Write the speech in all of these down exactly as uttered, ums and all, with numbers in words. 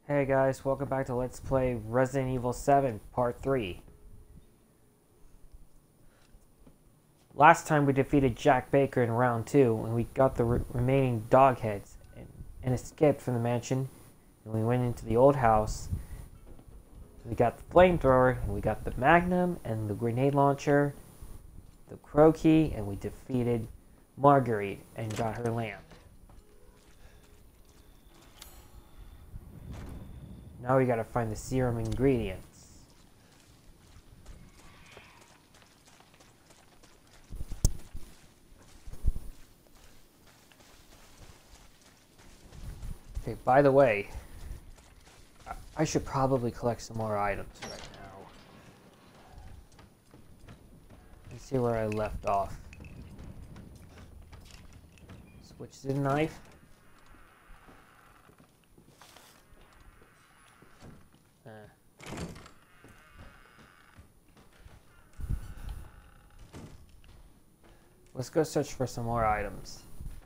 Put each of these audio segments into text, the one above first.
Hey guys, welcome back to Let's Play Resident Evil seven Part three. Last time we defeated Jack Baker in round two, and we got the re remaining dog heads and, and escaped from the mansion. And we went into the old house. We got the flamethrower, and we got the magnum, and the grenade launcher, the crow key, and we defeated Marguerite and got her lamp. Now we gotta find the serum ingredients. Okay, by the way, I should probably collect some more items right now. Let's see where I left off. Switch to the knife. Uh. Let's go search for some more items.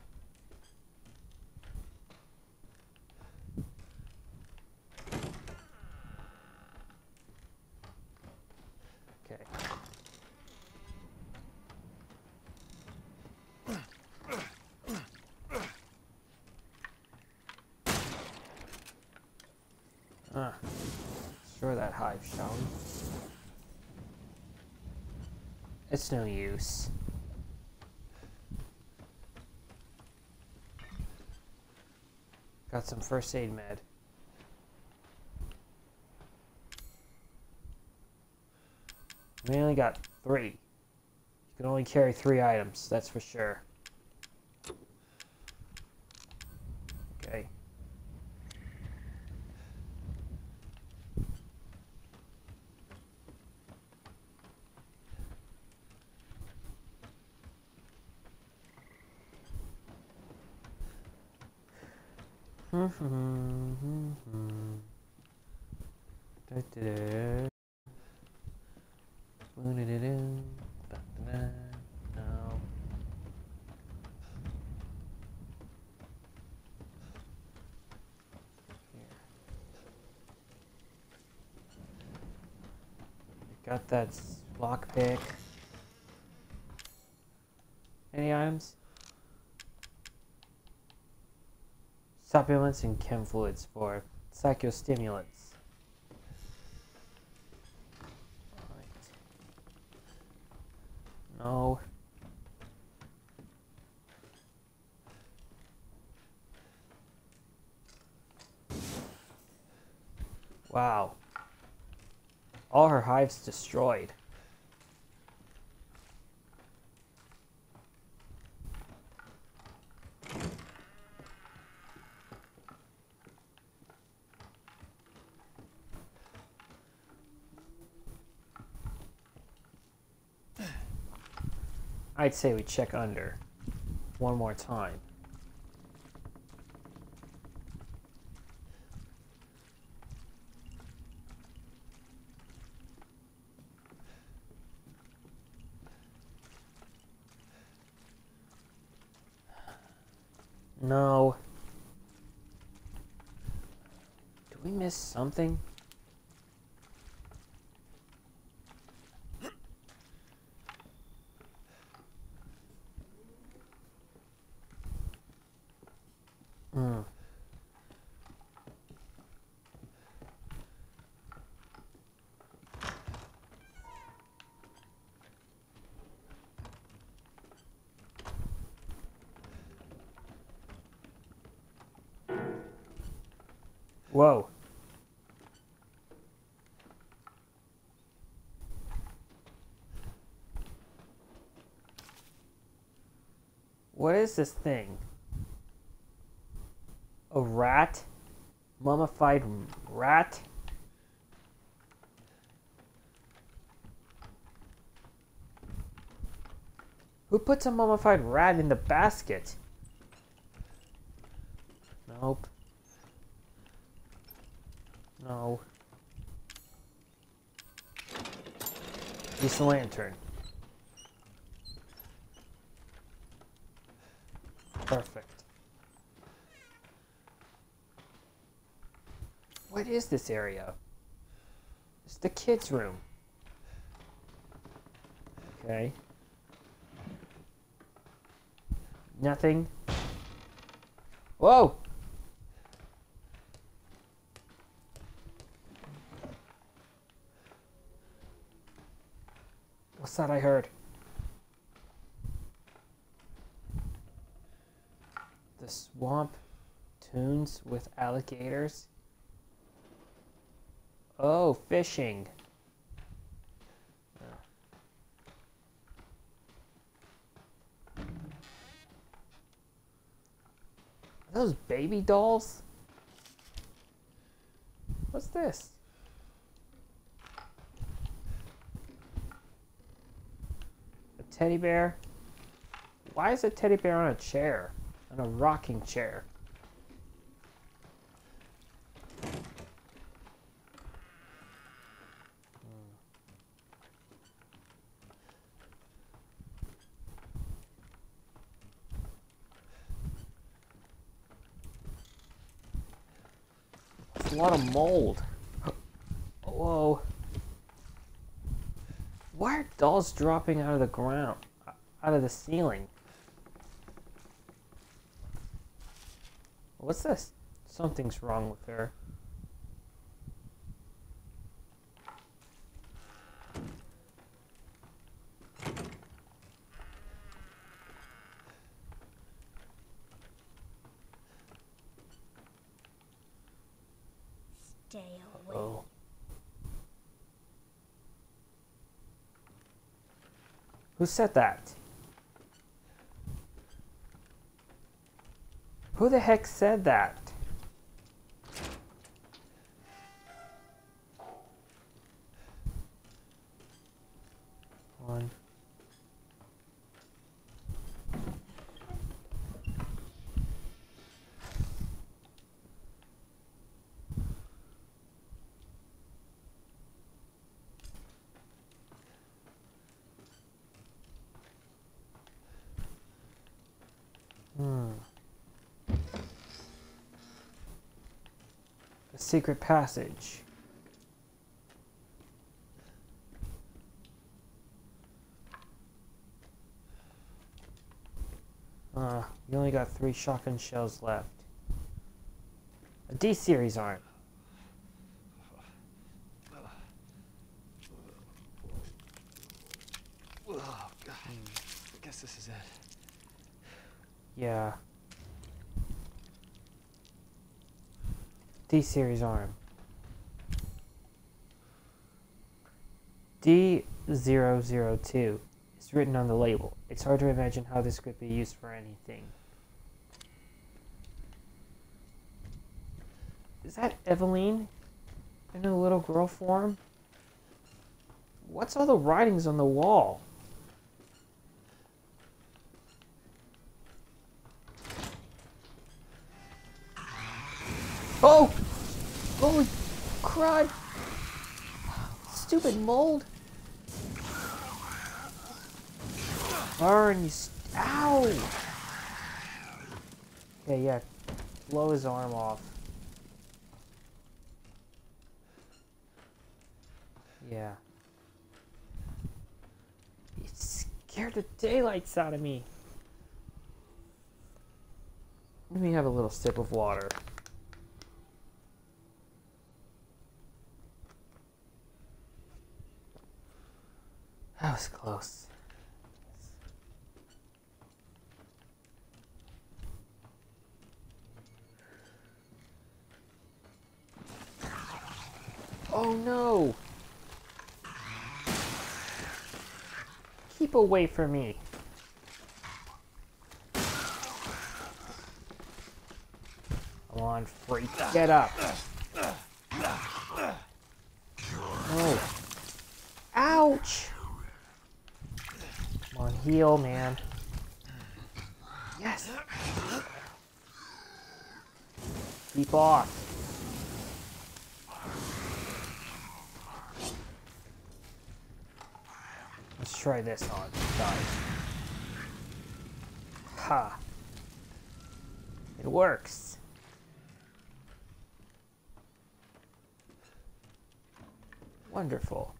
Okay. Ah. Destroy that hive, shall we? It's no use. Got some first aid med. We only got three. You can only carry three items, that's for sure. Okay. No. Got that lockpick. Any items? Supplements and chem fluids for psychostimulants. Right. No. Wow. All her hives destroyed. I'd say we check under one more time. No. Did we miss something? Hmm. Whoa. What is this thing? A rat? Mummified rat? Who puts a mummified rat in the basket? Nope. No. Use the lantern. Perfect. What is this area? It's the kids' room. Okay. Nothing. Whoa! What's that I heard? The swamp tunes with alligators. Oh, fishing. Are those baby dolls? What's this? A teddy bear? Why is a teddy bear on a chair? On a rocking chair? A lot of mold. Whoa. Why are dolls dropping out of the ground? Out of the ceiling? What's this? Something's wrong with her. Stay away. Oh. Who said that? Who the heck said that? One. Hmm. A secret passage. Uh, we only got three shotgun shells left. A D series arm. Oh, God. I guess this is it. Yeah. D series arm. D zero zero two is written on the label. It's hard to imagine how this could be used for anything. Is that Eveline in a little girl form? What's all the writings on the wall? Oh! Holy crud! Stupid mold! Burn, you st- Ow! Okay, yeah. Blow his arm off. Yeah. It scared the daylights out of me. Let me have a little sip of water. That was close. Oh no! Keep away from me. Come on, freak. Get up. Oh. Ouch! Come on, heal, man. Yes! Keep off. Let's try this on. Die. Ha! It works. Wonderful.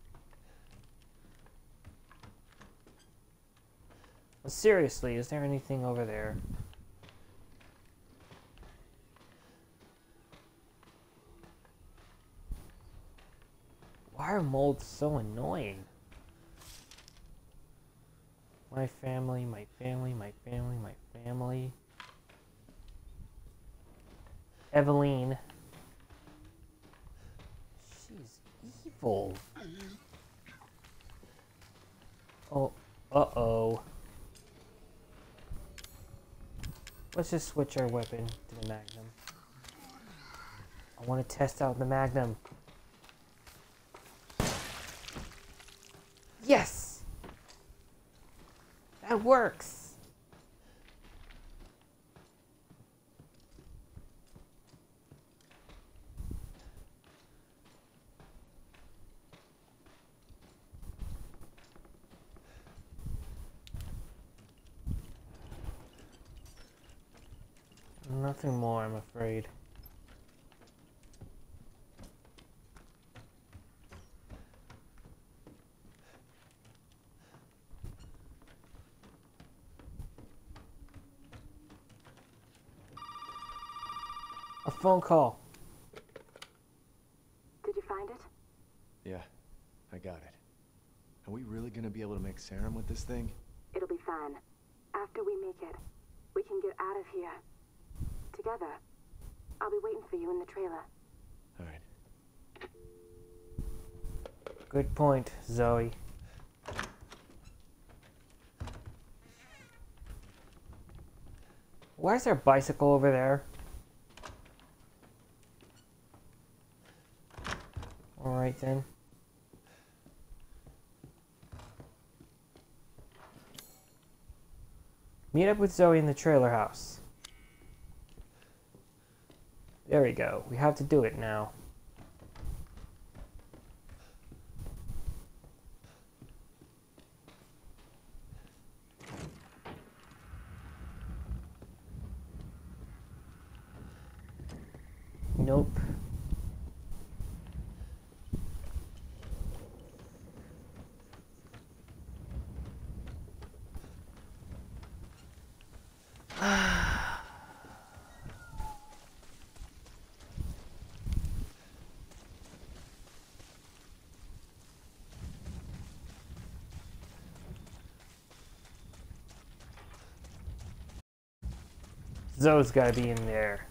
But seriously, is there anything over there? Why are molds so annoying? My family, my family, my family, my family. Eveline. She's evil. Oh, uh-oh. Let's just switch our weapon to the Magnum. I want to test out the Magnum. Yes! That works! Nothing more, I'm afraid. A phone call. Did you find it? Yeah, I got it. Are we really gonna be able to make serum with this thing? It'll be fine. After we make it, we can get out of here. Together. I'll be waiting for you in the trailer. All right. Good point, Zoe. Why is there a bicycle over there? Alright then. Meet up with Zoe in the trailer house. There we go. We have to do it now. Nope. Zoe's gotta be in there.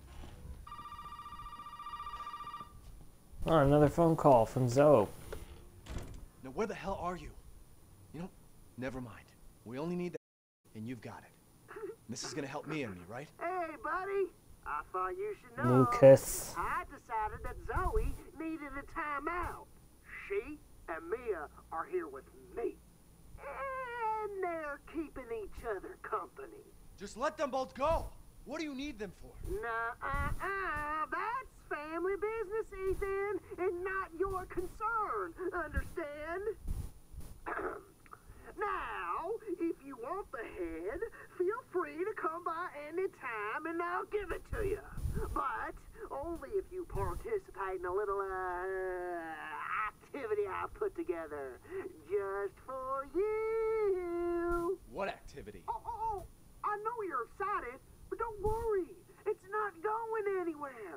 Oh, another phone call from Zoe. Now where the hell are you? You know, never mind. We only need that, and you've got it. This is gonna help me and me, right? Hey, buddy. I thought you should know. Lucas. I decided that Zoe needed a timeout. She and Mia are here with me. And they're keeping each other company. Just let them both go. What do you need them for? Nuh-uh-uh. That's family business, Ethan, and not your concern. Understand? Now, if you want the head, feel free to come by any time and I'll give it to you. But only if you participate in a little uh, activity I put together just for you. What activity? Oh, oh, oh, I know you're excited, but don't worry. It's not going anywhere.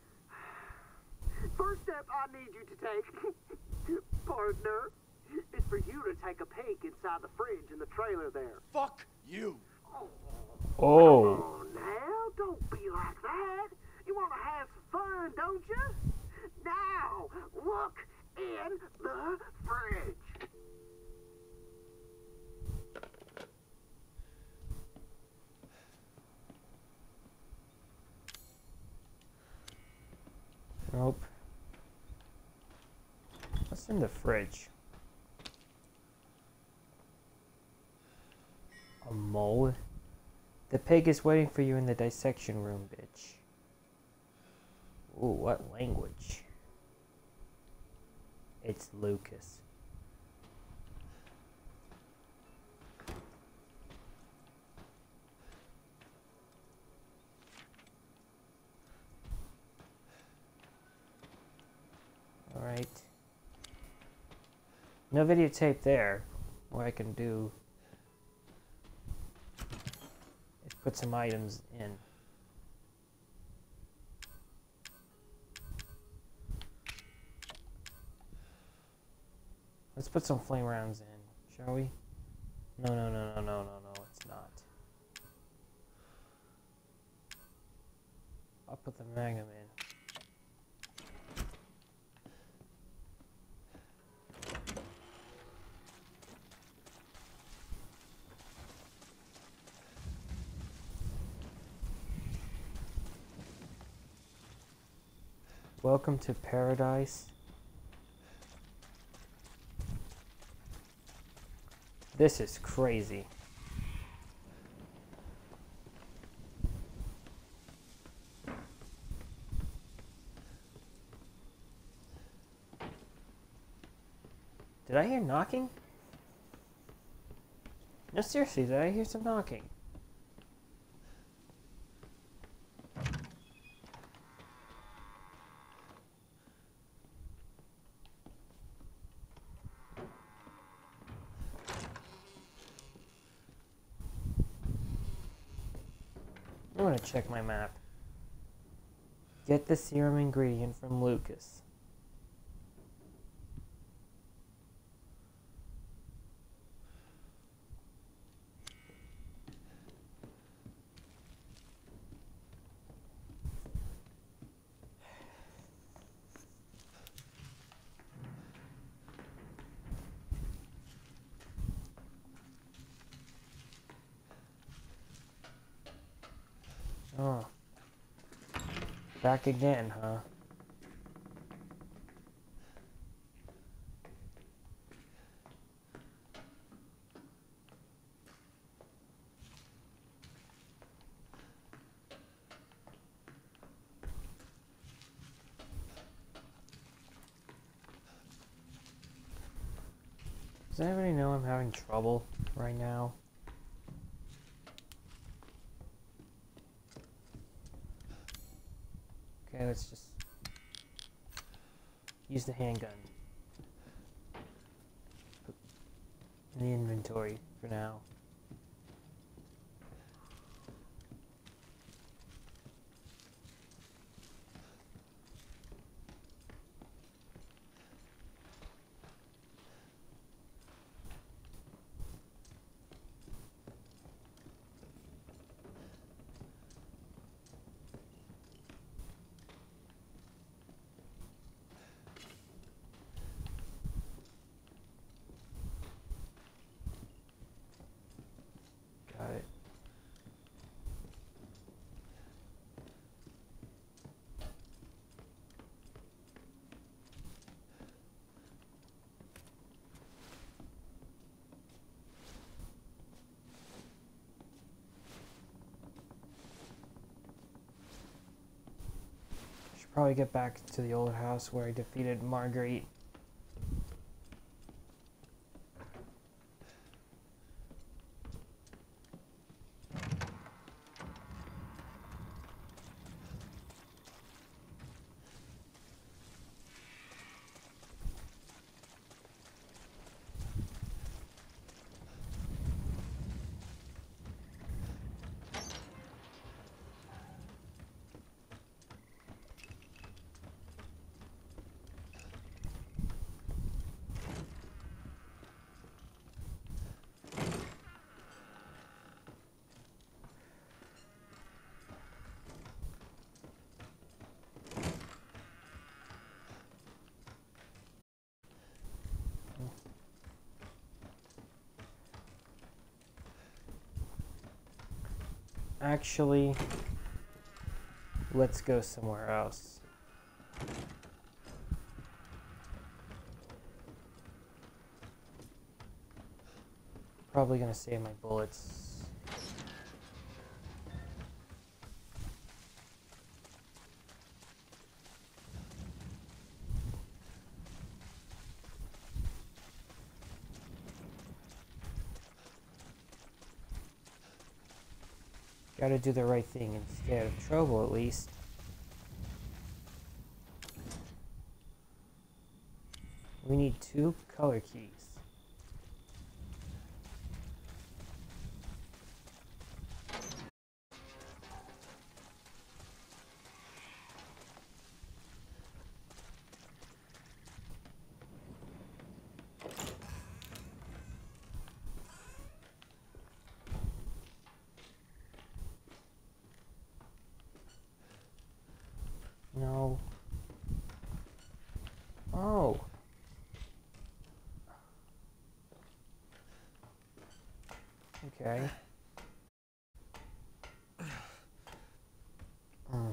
First step I need you to take, partner, is for you to take a peek inside the fridge in the trailer there. Fuck you. Oh, Oh. come on now, don't be like that. You want to have some fun, don't you? Now, look in the fridge. Nope. What's in the fridge? A mole? The pig is waiting for you in the dissection room, bitch. Ooh, what language? It's Lucas. Alright. No videotape there. What I can do is put some items in. Let's put some flame rounds in, shall we? No, no, no, no, no, no, no, it's not. I'll put the magnum in. Welcome to paradise. This is crazy. Did I hear knocking? No, seriously, did I hear some knocking? I'm gonna check my map. Get the serum ingredient from Lucas. Oh. Back again, huh? Does anybody know I'm having trouble right now? Okay, let's just use the handgun in the inventory for now. Got it. Should probably get back to the old house where I defeated Marguerite. Actually, let's go somewhere else. Probably gonna save my bullets. Gotta do the right thing and stay out of trouble at least. We need two color keys. Okay. Mm.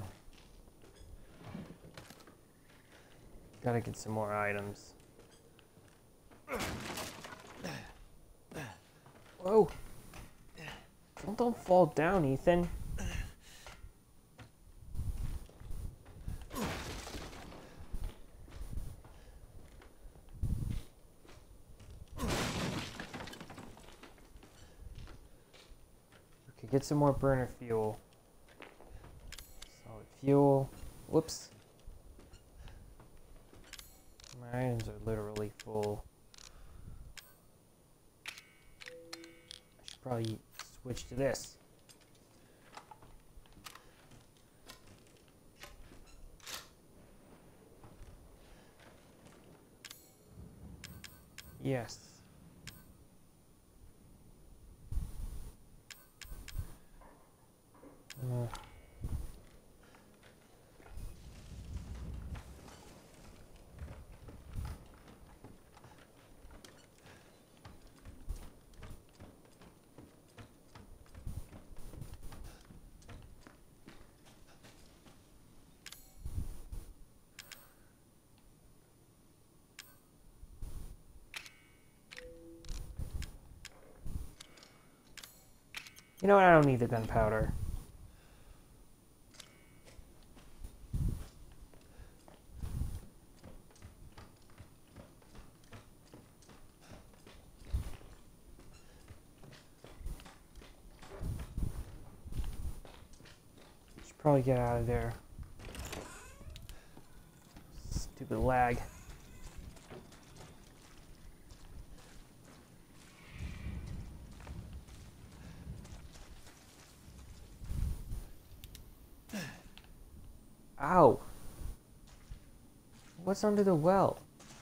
Gotta get some more items. Whoa! Don't, don't fall down, Ethan. Okay, get some more burner fuel. Solid fuel. Whoops. My items are literally full. I should probably switch to this. Yes. Uh. You know what? I don't need the gunpowder. Should probably get out of there. Stupid lag. Ow! What's under the well?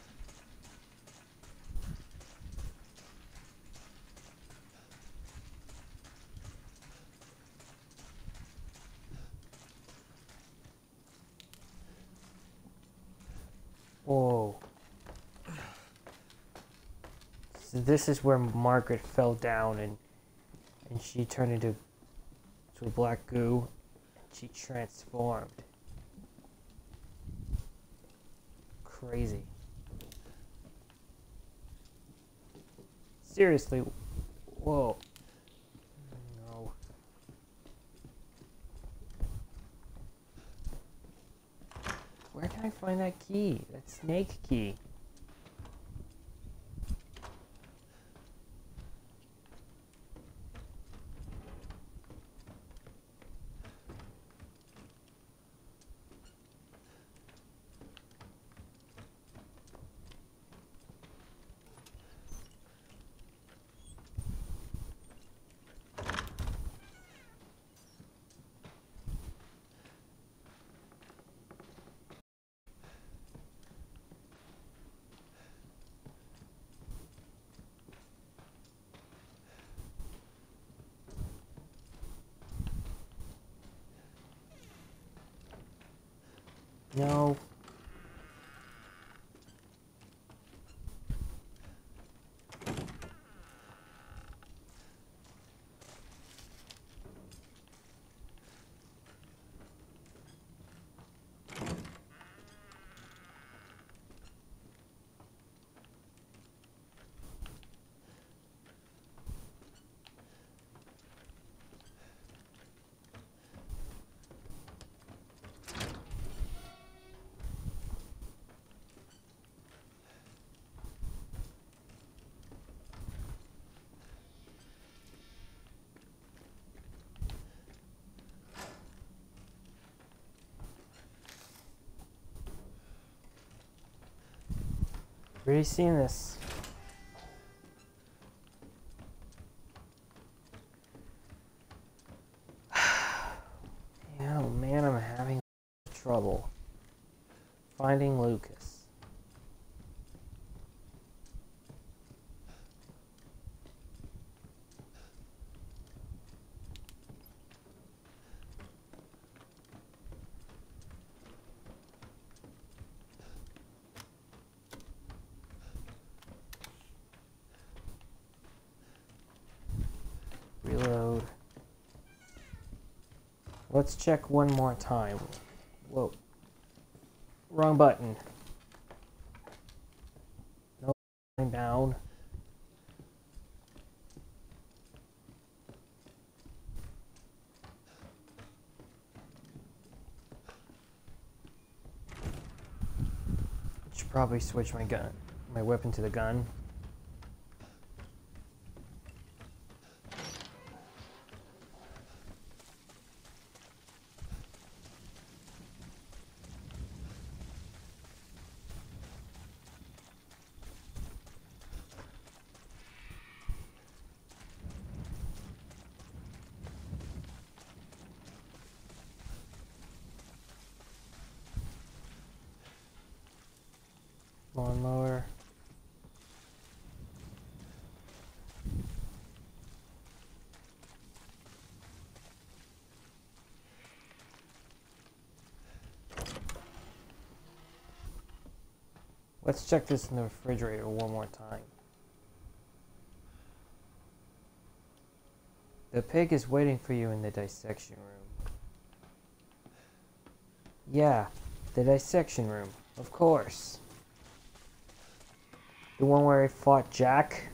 Whoa. So this is where Margaret fell down and and she turned into to a black goo. She transformed. Crazy. Seriously. Whoa. No. Where can I find that key? That snake key. No. Already seen this. Oh man, I'm having trouble finding Lucas. Let's check one more time. Whoa. Wrong button. No, going down. Should probably switch my gun, my weapon to the gun. Lawnmower. Let's check this in the refrigerator one more time. The pig is waiting for you in the dissection room. Yeah, the dissection room, of course. The one where I fought Jack.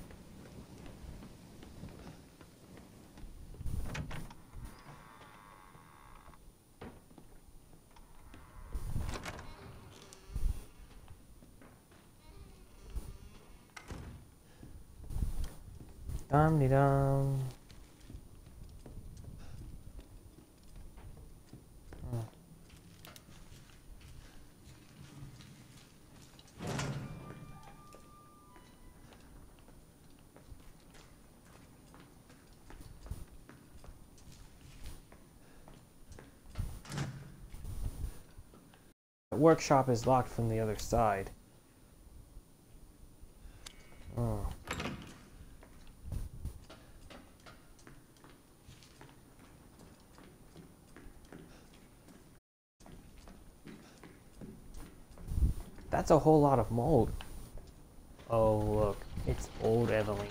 Dum de dum. The workshop is locked from the other side. Oh. That's a whole lot of mold. Oh, look. It's old Eveline.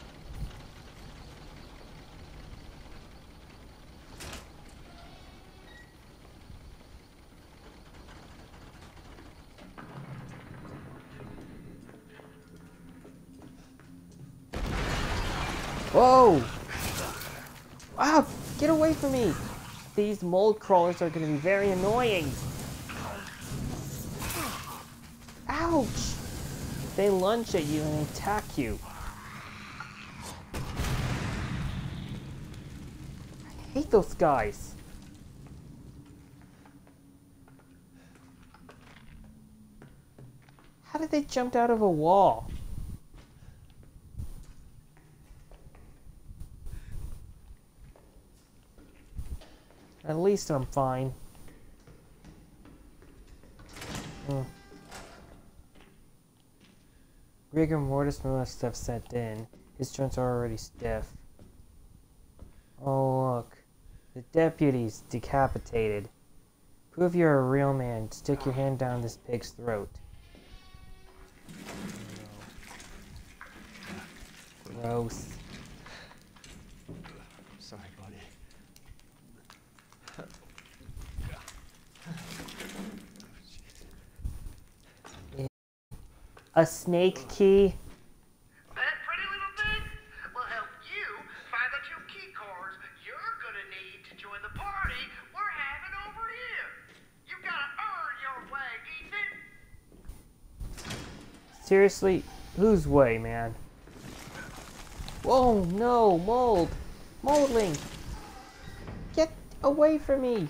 Whoa! Wow! Get away from me! These mold crawlers are going to be very annoying. Ouch! They lunge at you and attack you. I hate those guys. How did they jump out of a wall? At least I'm fine. Hmm. Rigor mortis must have set in. His joints are already stiff. Oh look. The deputy's decapitated. Prove you're a real man. Stick your hand down this pig's throat. Gross. Sorry, buddy. A snake key? That pretty little thing will help you find the two key cards you're gonna need to join the party we're having over here. You gotta earn your way, Ethan. Seriously? Whose way, man? Whoa, no, mold! Moldling! Get away from me!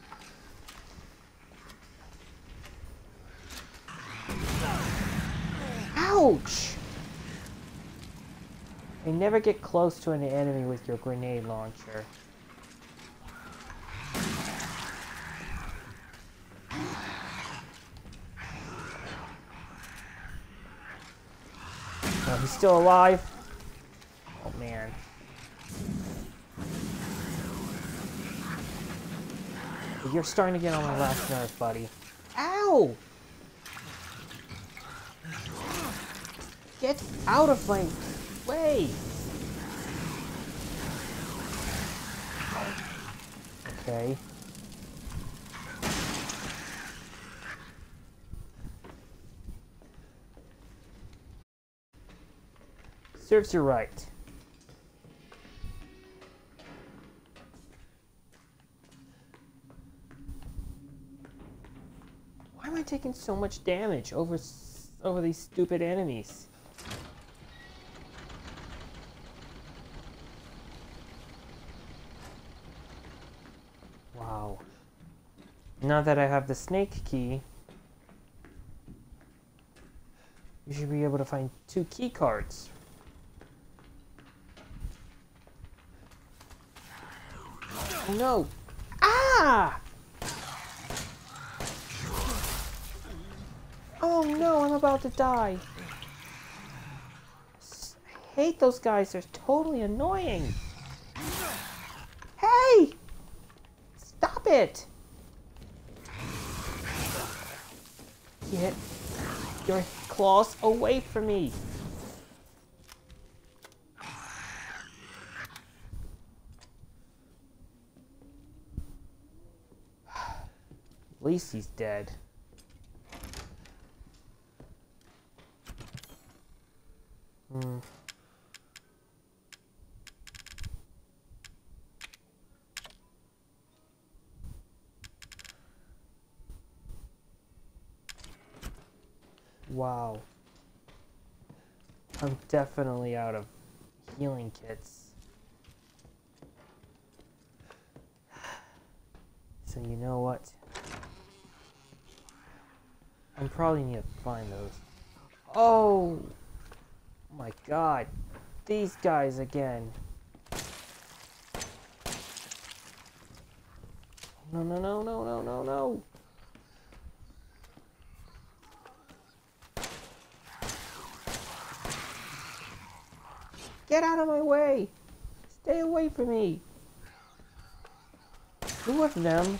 Ouch! You never get close to an enemy with your grenade launcher. Oh, he's still alive? Oh man. You're starting to get on my last nerve, buddy. Ow! Get out of my way! Okay. Serves you right. Why am I taking so much damage over over these stupid enemies? Wow. Now that I have the snake key, you should be able to find two key cards. Oh no! Ah! Oh no, I'm about to die. I hate those guys, they're totally annoying. Hey! Stop it! Get your claws away from me! At least he's dead. Hmm. Wow. I'm definitely out of healing kits. So you know what? I probably need to find those. Oh my god. These guys again. No, no, no, no, no, no, no. Get out of my way! Stay away from me! Two of them?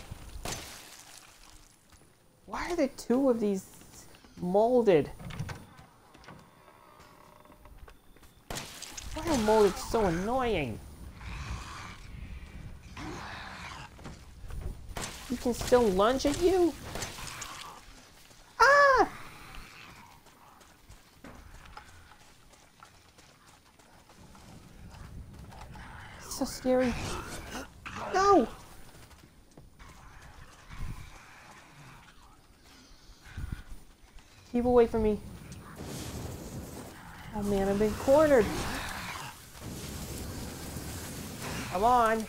Why are there two of these molded? Why are molded so annoying? He can still lunge at you? Ah! So scary. No! Keep away from me. Oh man, I've been cornered. Come on.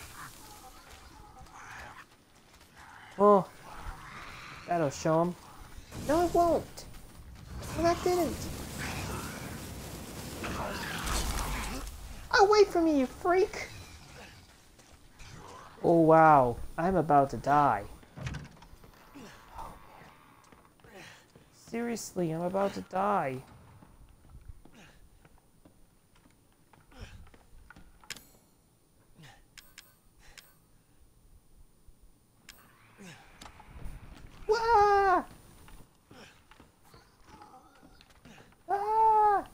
Oh. That'll show him. No, it won't. Well, that didn't. Away from me, you freak! Oh wow, I'm about to die. Oh man. Seriously, I'm about to die. Wah! Ah!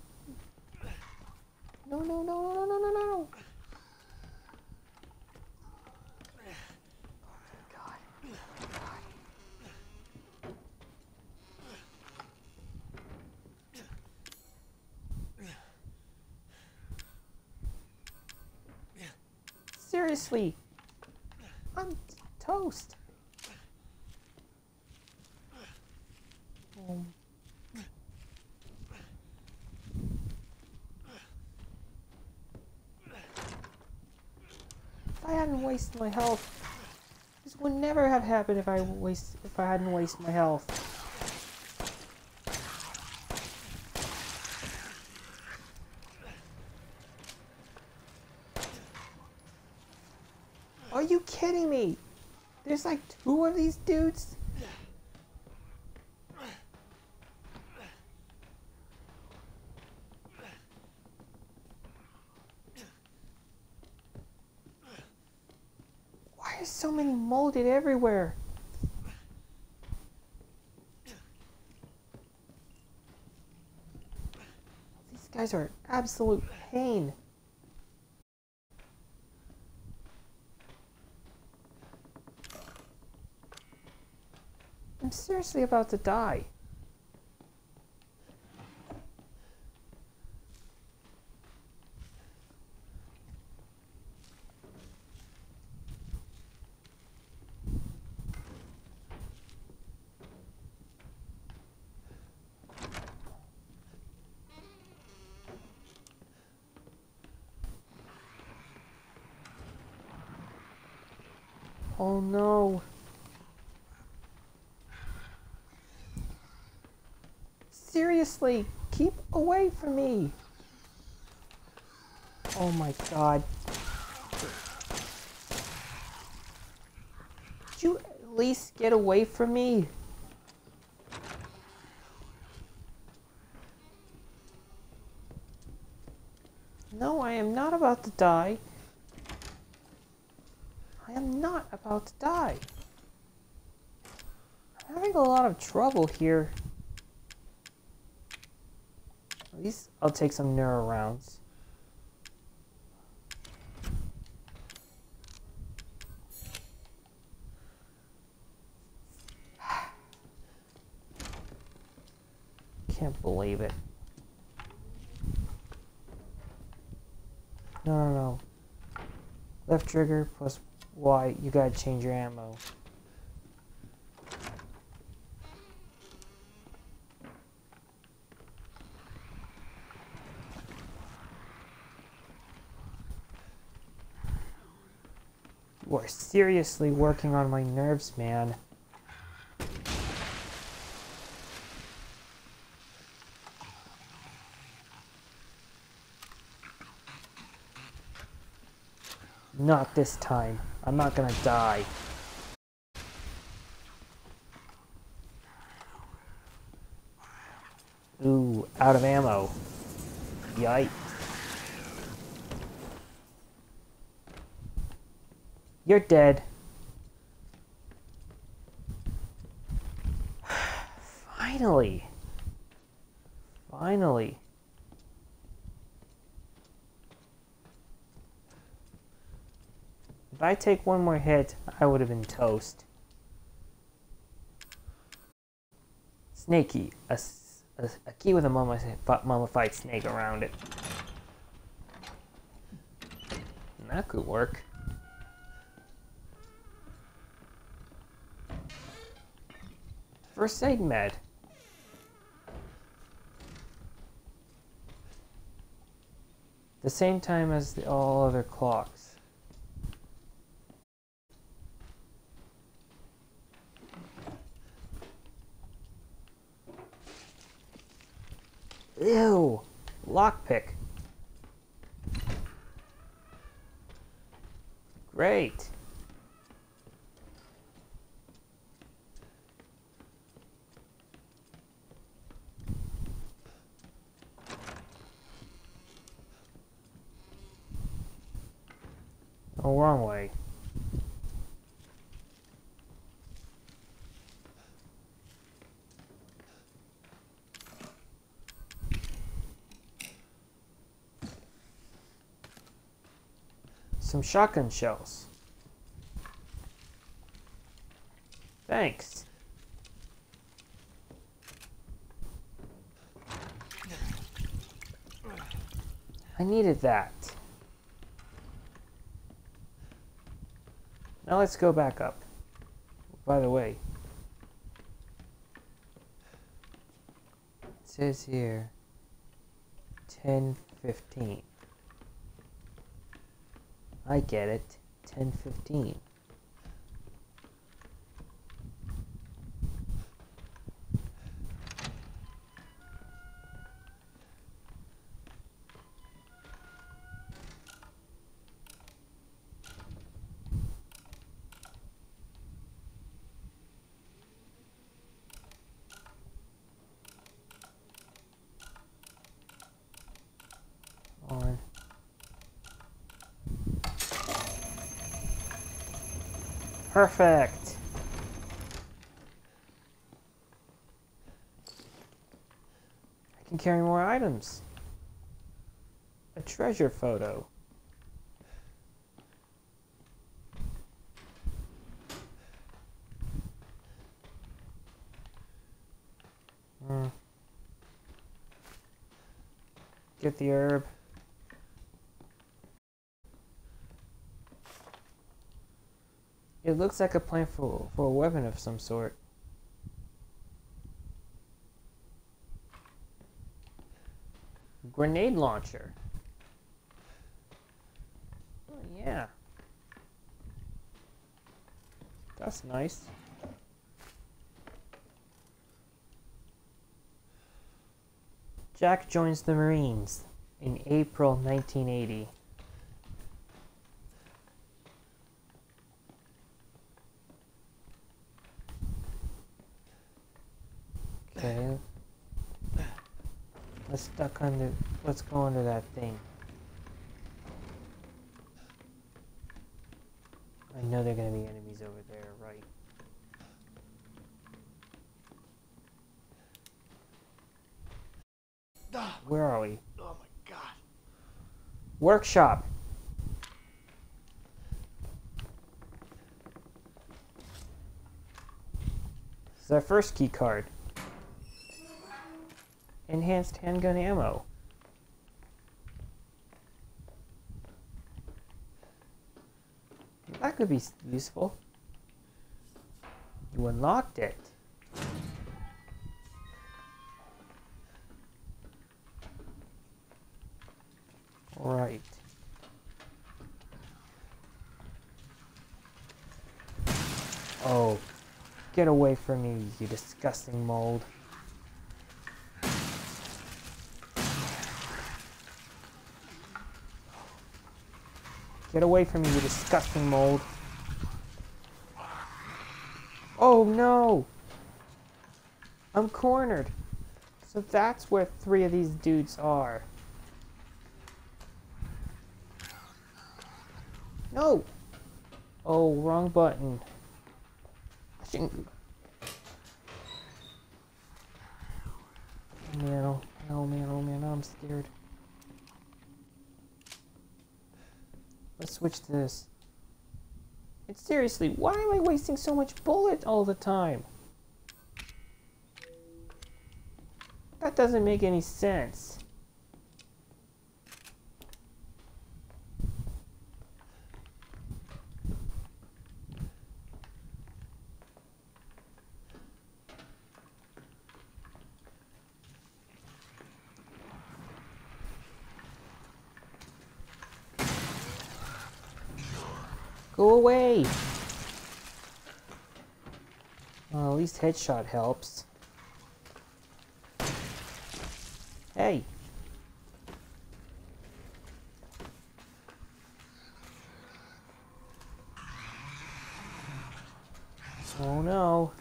No, no, no, no, no, no, no, no. Seriously, I'm toast. Um. If I hadn't wasted my health, this would never have happened. If I waste, if I hadn't wasted my health. Are you kidding me? There's like two of these dudes? Why are so many molded everywhere? These guys are an absolute pain. I'm seriously about to die. Oh no. Seriously, keep away from me. Oh my god. Could you at least get away from me? No, I am not about to die. I am not about to die. I'm having a lot of trouble here. At least I'll take some neuro rounds. Can't believe it. No, no, no. Left trigger plus Y. You gotta change your ammo. You are seriously working on my nerves, man. Not this time. I'm not gonna die. Ooh, out of ammo. Yikes. You're dead. Finally. Finally. If I take one more hit, I would have been toast. Snake key. A, a, a key with a mummified, mummified snake around it. And that could work. First aid med. The same time as the all other clocks. Ew! Lockpick. Great. Oh, wrong way. Some shotgun shells. Thanks. I needed that. Now let's go back up. By the way, it says here ten fifteen. I get it. ten fifteen. On. Perfect. I can carry more items. A treasure photo. Hmm. Get the herb. It looks like a plan for, for a weapon of some sort. Grenade launcher. Oh, yeah. That's nice. Jack joins the Marines in April nineteen eighty. Okay. Let's duck under. Let's go under that thing. I know there are going to be enemies over there, right? Where are we? Oh my god. Workshop. This is our first key card. Enhanced handgun ammo. That could be useful. You unlocked it. Right. Oh, get away from me, you disgusting mold. Get away from me, you disgusting mold. Oh no! I'm cornered. So that's where three of these dudes are. No! Oh, wrong button. Oh man, oh, oh man, oh man, I'm scared. Let's switch to this. And seriously, why am I wasting so much bullet all the time? That doesn't make any sense. Go away! Well, at least headshot helps. Hey! Oh no!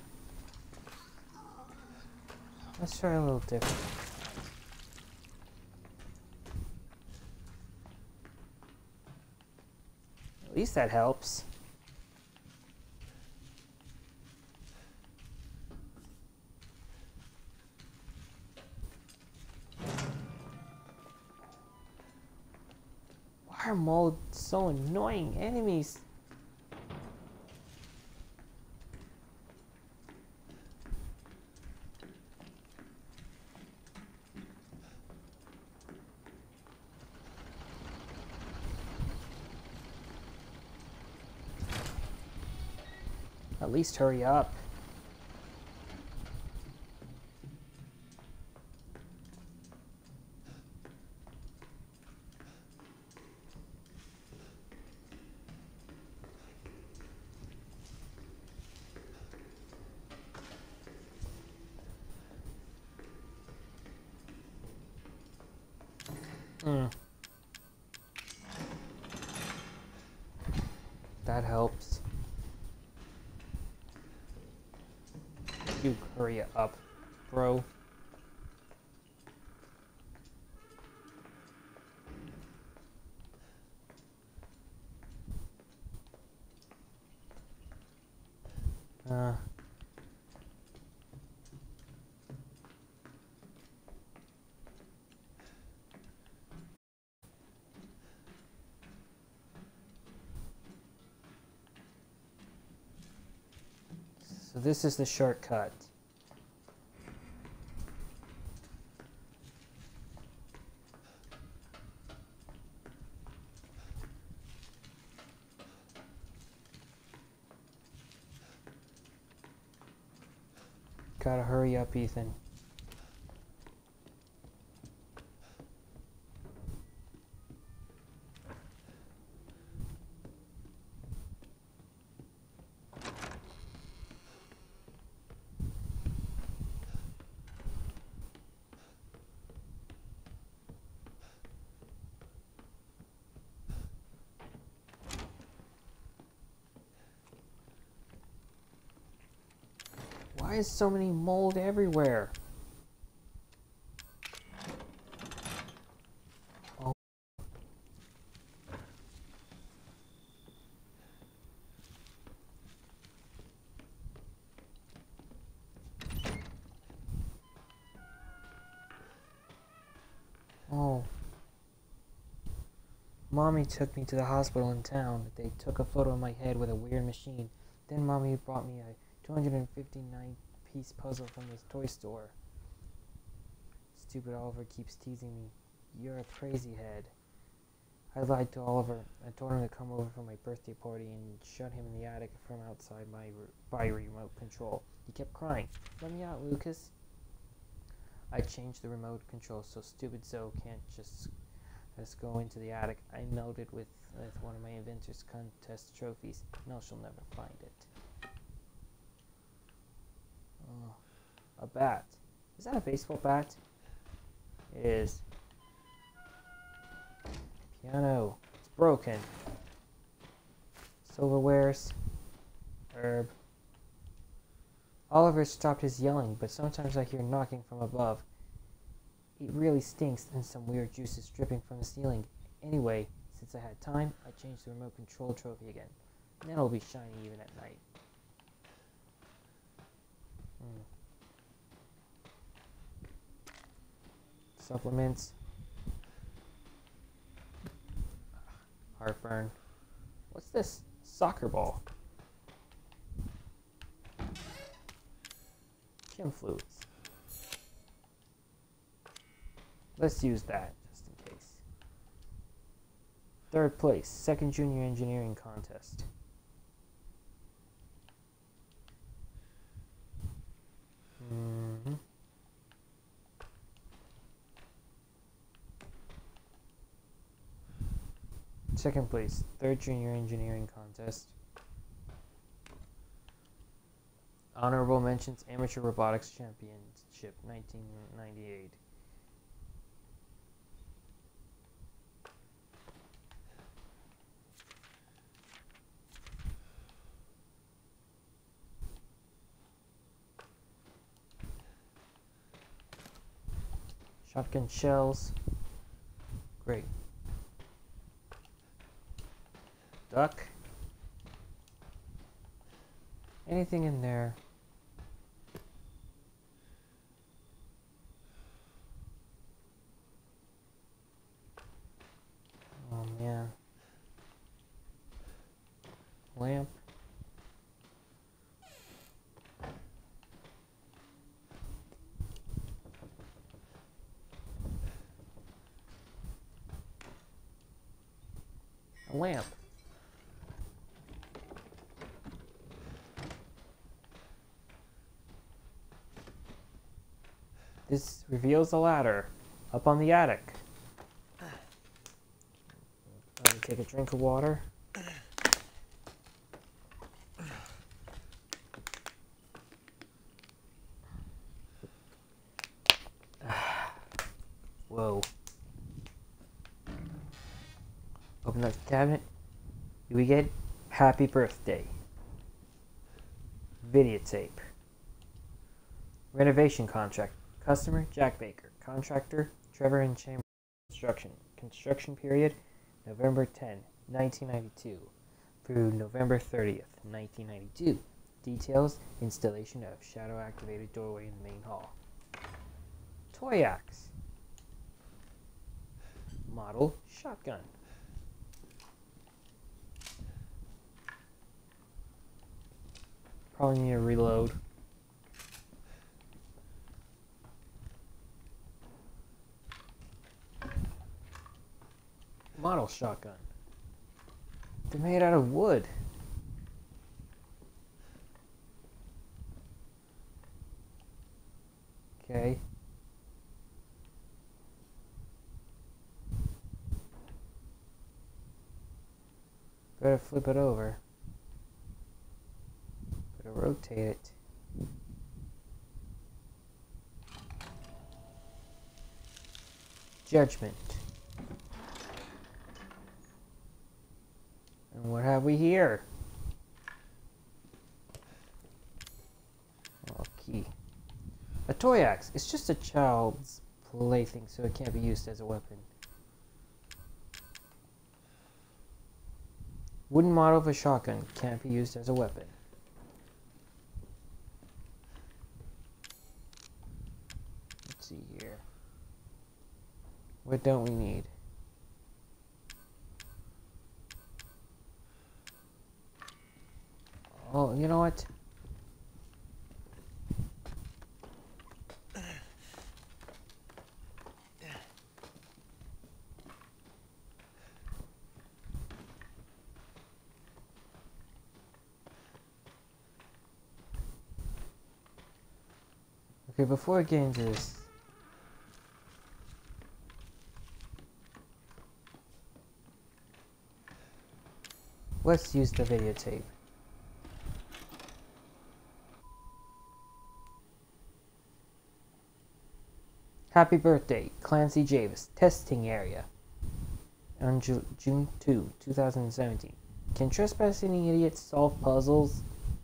Let's try a little different. At least that helps. Why are mold so annoying enemies? At least hurry up. Hmm. That helps. You hurry up, bro. Uh. So this is the shortcut. Gotta hurry up, Ethan. Why is so many mold everywhere? Oh. Oh. Mommy took me to the hospital in town. They took a photo of my head with a weird machine. Then Mommy brought me a two hundred fifty-nine piece puzzle from this toy store. Stupid Oliver keeps teasing me. You're a crazy head. I lied to Oliver. I told him to come over for my birthday party and shut him in the attic from outside my by remote control. He kept crying. Let me out, Lucas. I changed the remote control so stupid Zoe can't just Let's go into the attic. I melted with, with one of my Inventors Contest trophies. No, she'll never find it. Oh, a bat. Is that a baseball bat? It is. Piano. It's broken. Silverwares. Herb. Oliver stopped his yelling, but sometimes I hear knocking from above. It really stinks, and some weird juice is dripping from the ceiling. Anyway, since I had time, I changed the remote control trophy again. And then it'll be shiny even at night. Hmm. Supplements. Heartburn. What's this? Soccer ball. Gym fluids. Let's use that, just in case. Third place, second junior engineering contest. Mm-hmm. Second place, third junior engineering contest. Honorable mentions, amateur robotics championship, nineteen ninety-eight. Shotgun shells. Great. Duck. Anything in there? Oh man. Lamp. A lamp. This reveals a ladder up on the attic. Let me take a drink of water. Whoa. Open up the cabinet. We get happy birthday. Videotape. Renovation contract. Customer, Jack Baker. Contractor, Trevor and Chamber Construction. Construction period, November tenth, nineteen ninety-two through November thirtieth, nineteen ninety-two. Details, installation of shadow-activated doorway in the main hall. Toy axe. Model, shotgun. Probably need to reload. Model shotgun. They're made out of wood. Okay. Better flip it over. Better rotate it. Judgment. And what have we here? key. A toy axe. It's just a child's plaything, so it can't be used as a weapon. Wooden model of a shotgun. Can't be used as a weapon. Let's see here. What don't we need? Oh, you know what? Okay, before I get into this, let's use the videotape. Happy birthday, Clancy Javis. Testing area. On Ju June second, two thousand seventeen. Can trespassing idiots solve puzzles?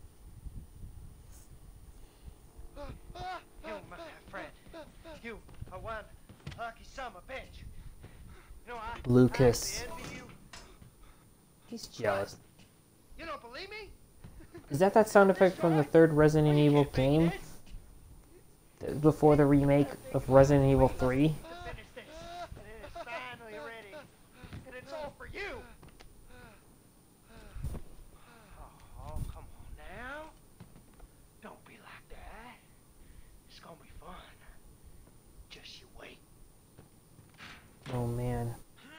You, my friend. You are one lucky son of a bitch. You know, I, Lucas. I envy you. He's jealous. You don't believe me? Is that that sound effect from the third Resident Evil game? Th- Before the remake of Resident Evil three? To finish this, and it is finally ready. And it's all for you. Oh, come on now. Don't be like that. It's gonna be fun. Just you wait. Oh man.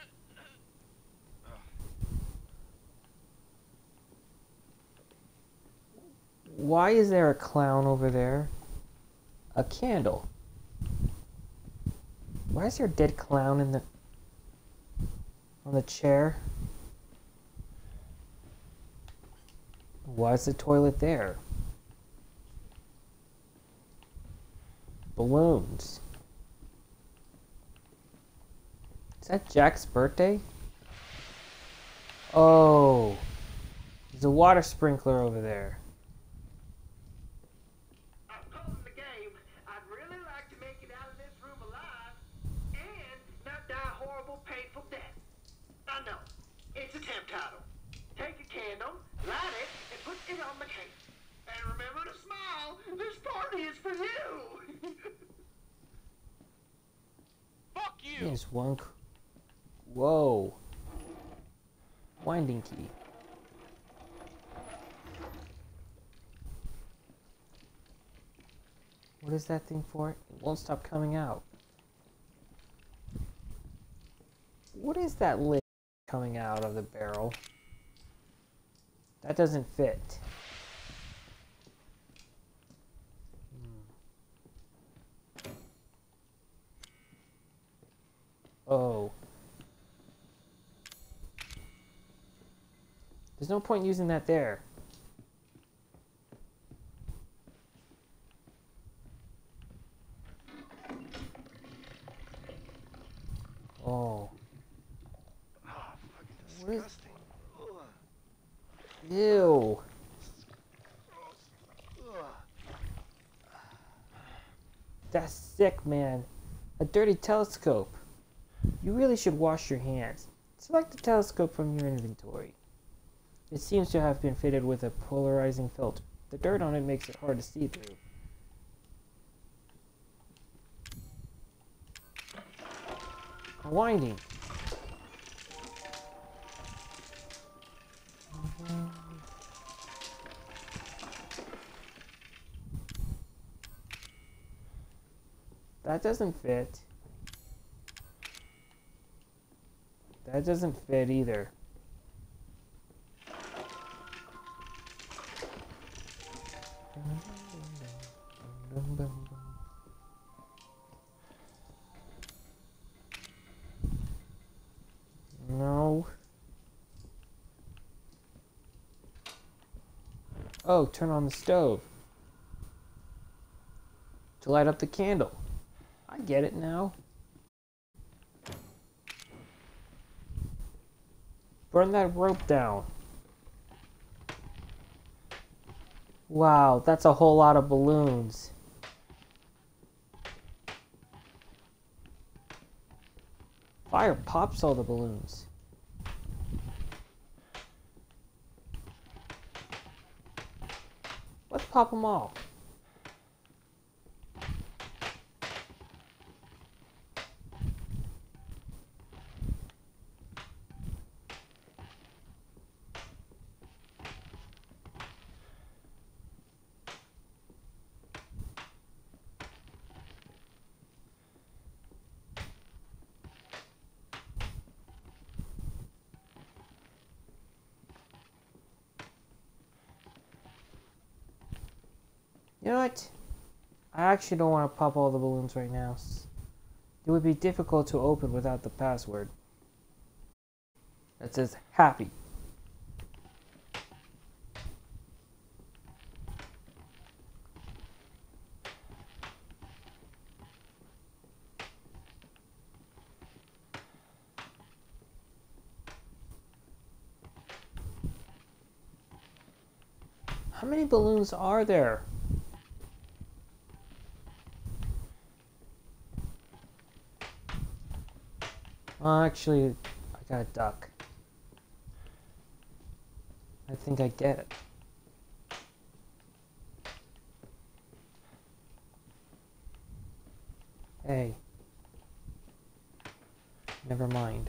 Why is there a clown over there? A candle. Why is there a dead clown in the on the chair? Why is the toilet there? Balloons. Is that Jack's birthday? Oh, there's a water sprinkler over there. I'm calling the game. I'd really like to make it out of this room alive and not die a horrible, painful death. I know. It's a temp title. Take a candle, light it, and put it on the case. And remember to smile. This party is for you. Fuck you. There's one. c- Whoa. Winding key. What is that thing for? It won't stop coming out. What is that lid coming out of the barrel? That doesn't fit. Hmm. Oh. There's no point using that there. Oh. Ah, fucking What is- disgusting. Ugh. Ew. Ugh. That's sick, man. A dirty telescope. You really should wash your hands. Select the telescope from your inventory. It seems to have been fitted with a polarizing filter. The dirt on it makes it hard to see through. Winding. That doesn't fit. That doesn't fit either. No. Oh, turn on the stove. To light up the candle. I get it now. Burn that rope down. Wow, that's a whole lot of balloons. Fire pops all the balloons. Let's pop them all. You know what? I actually don't want to pop all the balloons right now. It would be difficult to open without the password. That says happy. How many balloons are there? Well, actually, I got a duck. I think I get it. Hey. Never mind.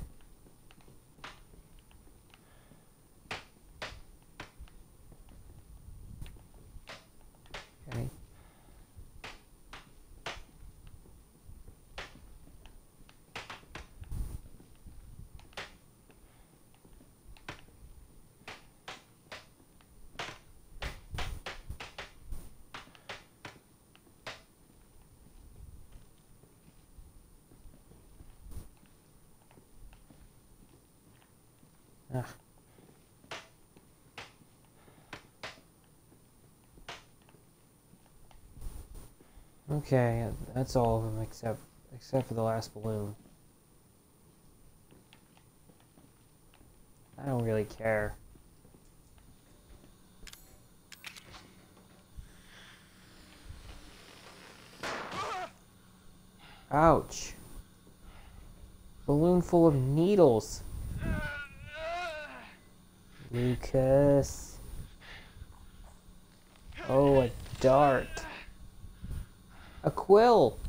Okay. Ugh. Okay, that's all of them except except for the last balloon. I don't really care. Ouch. Balloon full of needles. Lucas. Oh, a dart. A quill.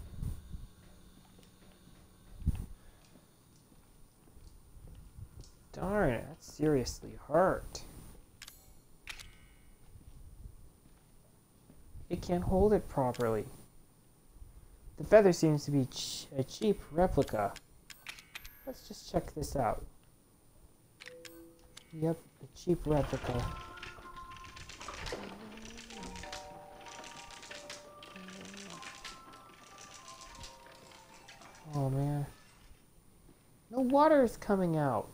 Darn, that seriously hurt. It can't hold it properly. The feather seems to be ch a cheap replica. Let's just check this out. Yep, a cheap replica. Oh man. No water is coming out.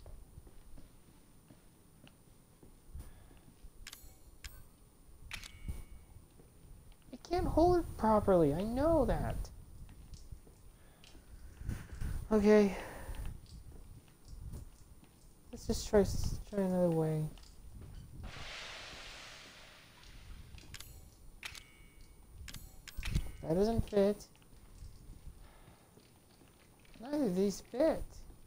It can't hold it properly. I know that. Okay. Let's just try, try another way. That doesn't fit. Neither of these fit.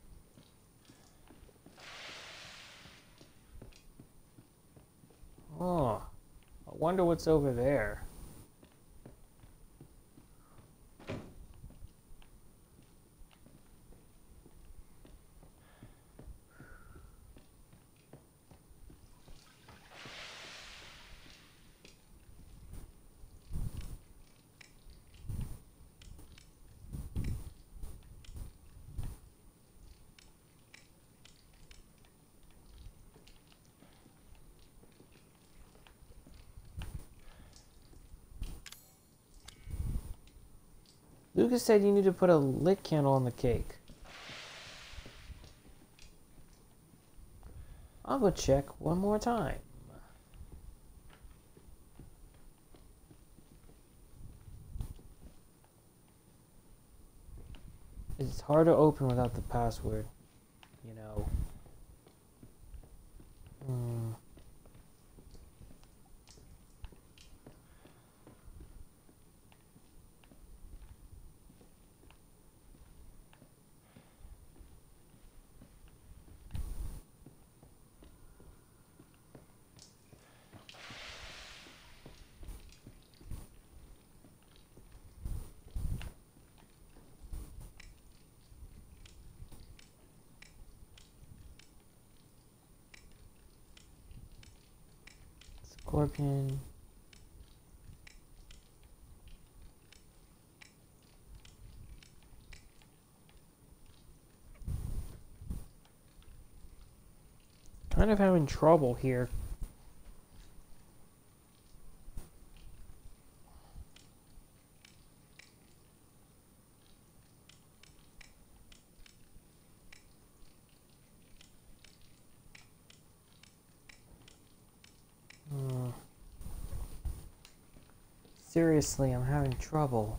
Oh, I wonder what's over there. Lucas said you need to put a lit candle on the cake. I'll go check one more time. It's hard to open without the password, you know. Hmm. Scorpion. Kind of having trouble here. Hmm. Seriously, I'm having trouble.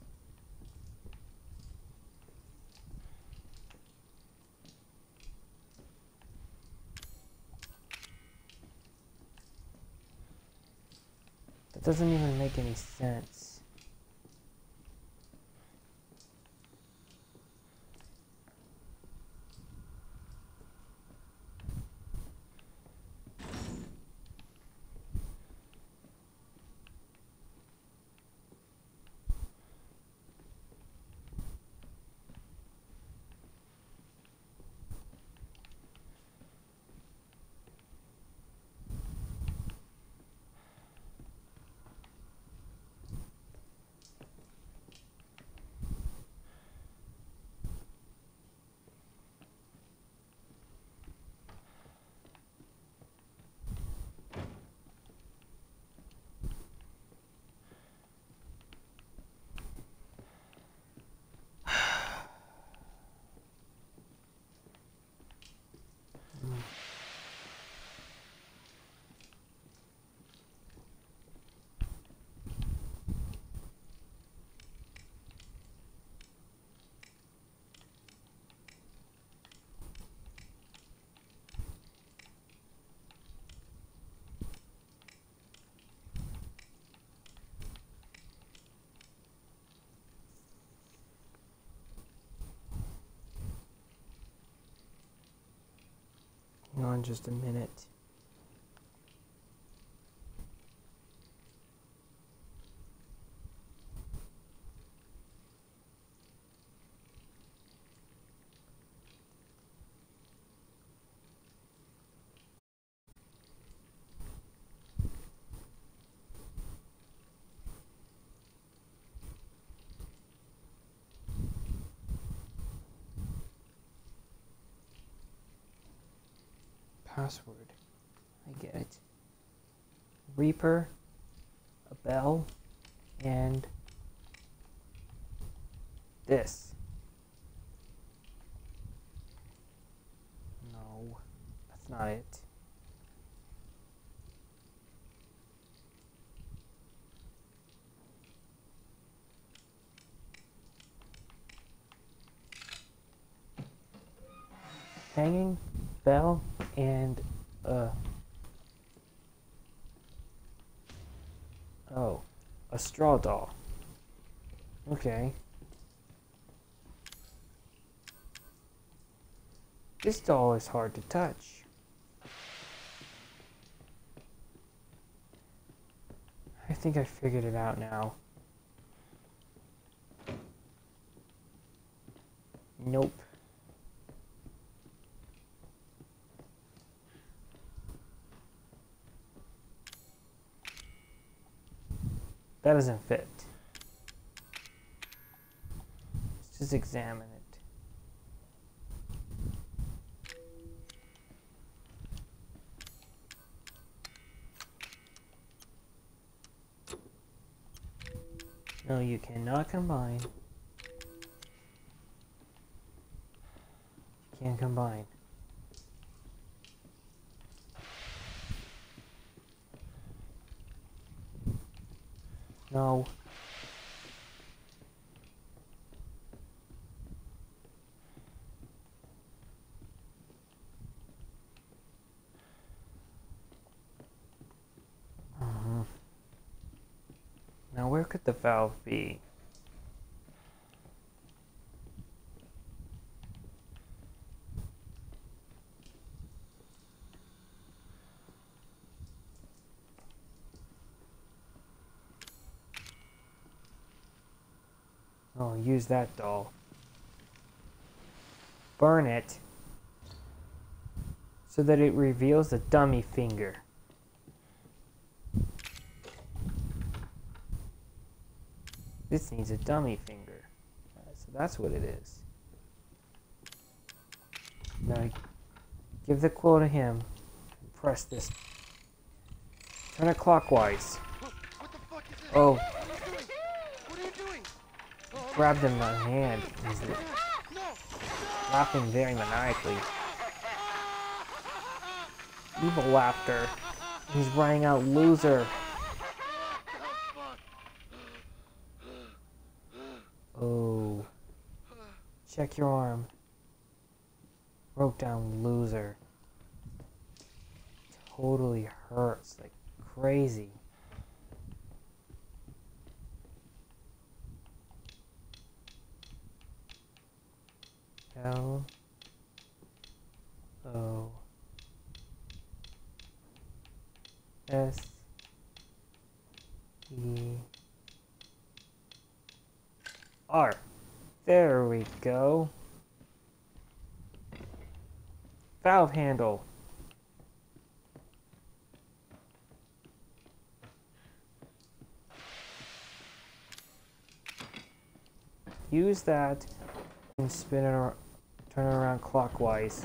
That doesn't even make any sense. Hang on just a minute. Password. I get it. Reaper, a bell, and this. No, that's not it. Hanging, bell, and uh oh, a straw doll. Okay. This doll is hard to touch. I think I figured it out now. Nope. That doesn't fit. Let's just examine it. No, you cannot combine. You can't combine. No. Uh-huh. Now where could the valve be? Oh, use that doll. Burn it so that it reveals a dummy finger. This needs a dummy finger. Alright, so that's what it is. Now, give the quill to him. And press this. Turn it clockwise. What the fuck is this? Oh, What are you doing? Oh, grabbed him by the hand. He's no! laughing very maniacally. Evil laughter. He's running out, loser. Oh. Check your arm. Broke down, loser. Totally hurts like crazy. L O S E R. There we go. Valve handle. Use that and spin it around, turn it around clockwise.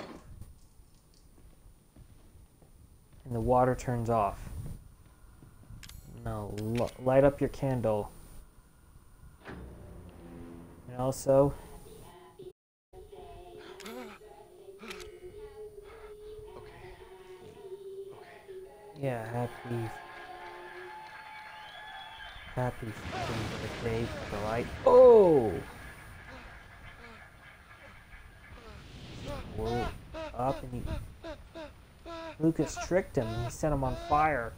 And the water turns off. Now light up your candle. And also, yeah, happy, happy freaking birthday for the light. Oh! Whoa, up and he, Lucas tricked him and he set him on fire.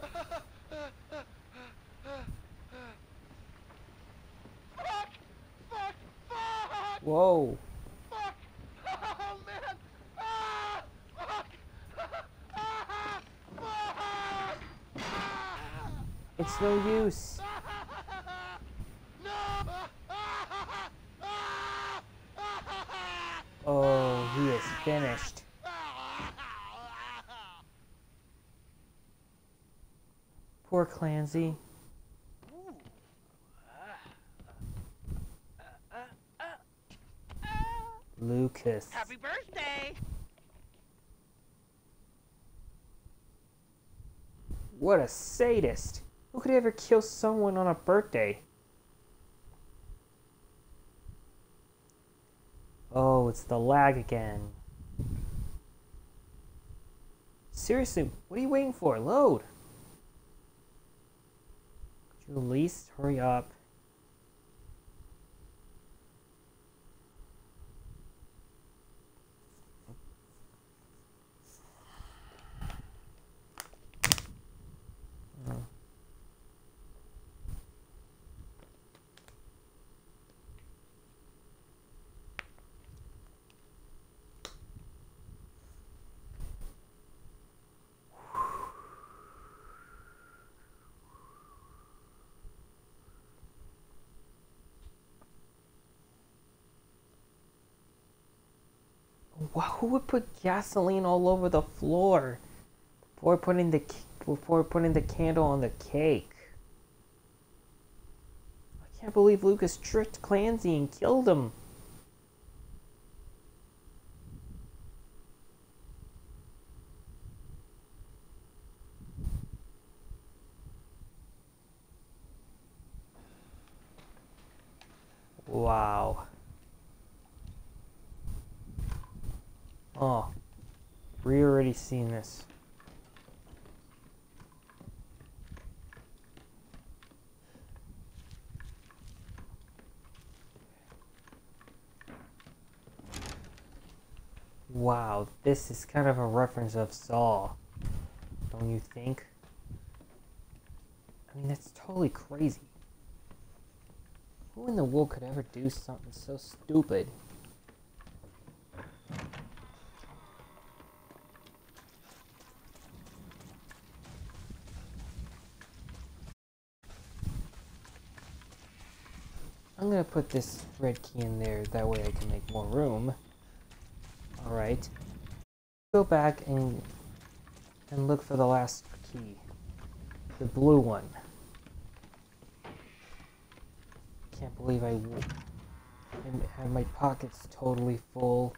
Whoa. Fuck! Oh man! Ah! Fuck! Ah! Fuck! It's no use. No! Oh, he is finished. Poor Clancy. Lucas. Happy birthday! What a sadist. Who could ever kill someone on a birthday? Oh, it's the lag again. Seriously, what are you waiting for? Load. Could you at least hurry up? Oh. Wow, who would put gasoline all over the floor before putting the before putting the candle on the cake? I can't believe Lucas tricked Clancy and killed him. Wow. Oh, we already seen this. Wow, this is kind of a reference of Saw, don't you think? I mean, that's totally crazy. Who in the world could ever do something so stupid? I'm gonna put this red key in there, that way I can make more room. Alright. Go back and and look for the last key. The blue one. Can't can't believe I w I have my pockets totally full.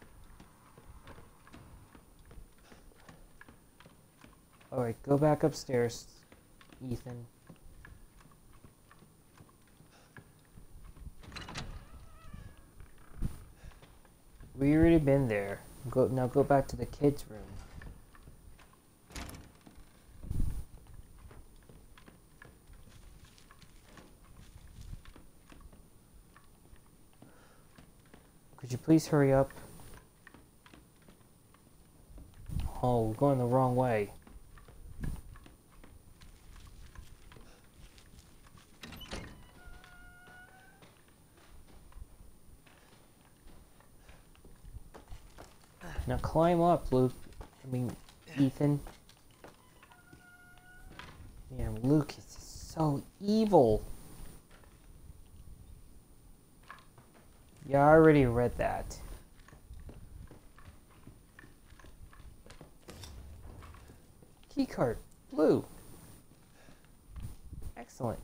Alright, go back upstairs, Ethan. We already been there. Go now. Go back to the kids' room. Could you please hurry up? Oh, we're going the wrong way. Now climb up, Luke. I mean, Ethan. Man, Luke is so evil. Yeah, I already read that. Keycard, blue. Excellent.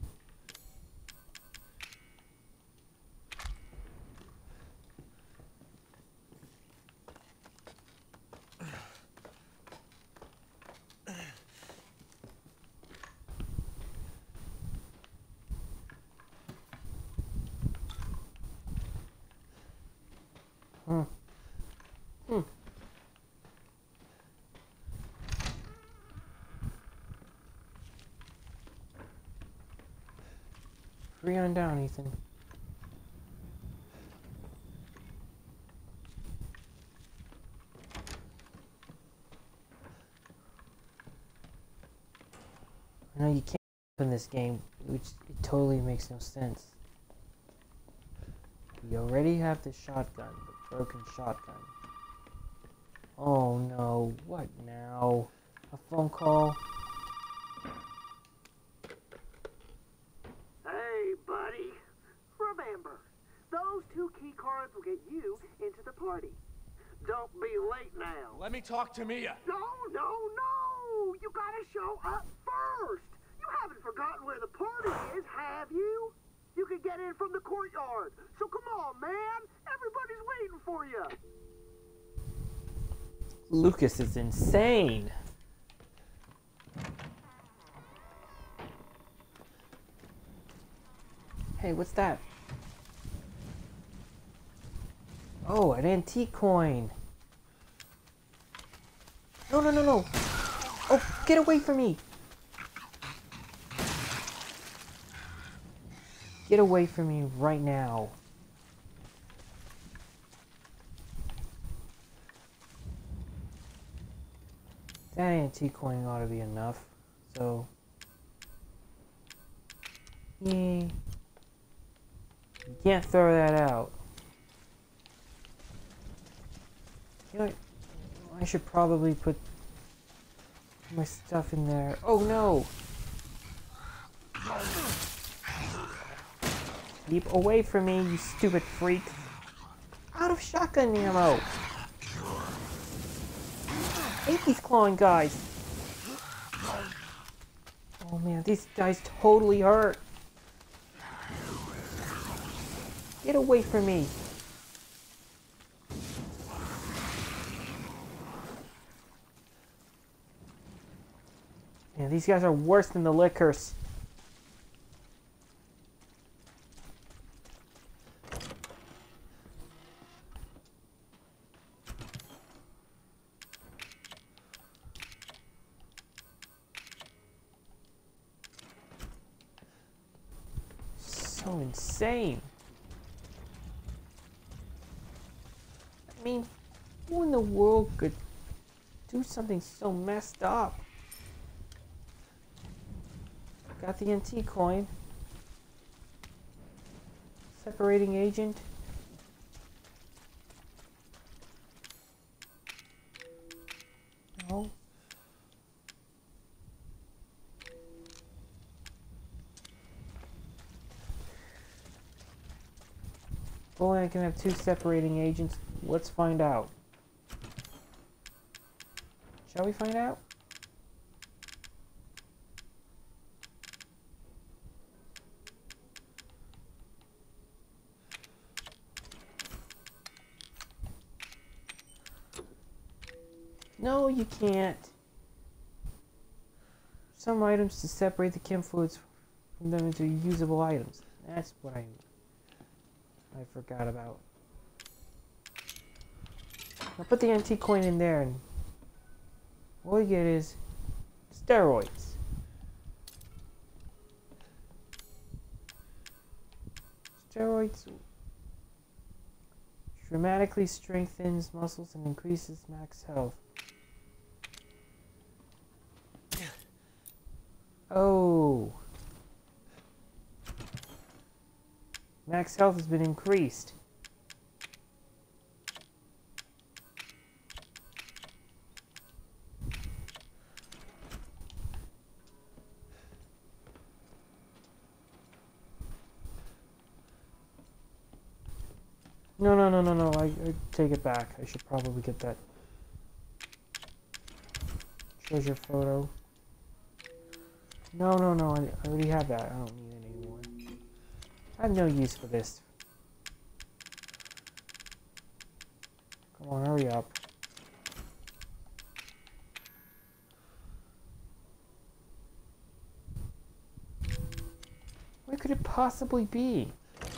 Hmm. Hmm. Hurry on down, Ethan. I know you can't in this game, which it totally makes no sense. We already have the shotgun, the broken shotgun. Oh no, what now? A phone call? Hey, buddy. Remember, those two key cards will get you into the party. Don't be late now. Let me talk to Mia. No, no, no! You gotta show up first! You haven't forgotten where the party is, have you? You can get in from the courtyard. So come on, man. Everybody's waiting for you. Lucas is insane. Hey, what's that? Oh, an antique coin. No, no, no, no. Oh, get away from me. Get away from me right now. That antique coin ought to be enough. So, yay. You can't throw that out. You know what? I should probably put my stuff in there. Oh no! Keep away from me, you stupid freak. Out of shotgun ammo! I hate these clawing guys. Oh man, these guys totally hurt. Get away from me. Man, these guys are worse than the lickers. So insane. I mean, who in the world could do something so messed up? Got the antique coin. Separating agent. No. If only I can have two separating agents. Let's find out. Shall we find out? No, you can't. Some items to separate the chem fluids from them into usable items. That's what I I forgot about. I'll put the antique coin in there, and all you get is steroids. Steroids dramatically strengthens muscles and increases max health. Oh. Max health has been increased. No, no, no, no, no, I, I take it back. I should probably get that treasure photo. No, no, no, I, I already have that. I don't need it anymore. I have no use for this. Come on, hurry up. Where could it possibly be?